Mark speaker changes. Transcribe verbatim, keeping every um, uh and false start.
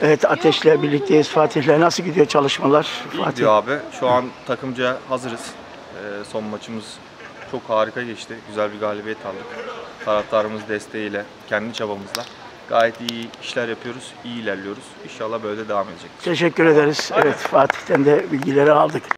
Speaker 1: Evet, Ateş'le birlikteyiz. Fatih'le nasıl gidiyor çalışmalar?
Speaker 2: İyi
Speaker 1: Fatih.
Speaker 2: gidiyor abi. Şu an takımca hazırız. Ee, son maçımız çok harika geçti. Güzel bir galibiyet aldık. Taraftarımız desteğiyle, kendi çabamızla gayet iyi işler yapıyoruz, iyi ilerliyoruz. İnşallah böyle devam edecek.
Speaker 1: Teşekkür ederiz. Evet, Fatih'ten de bilgileri aldık.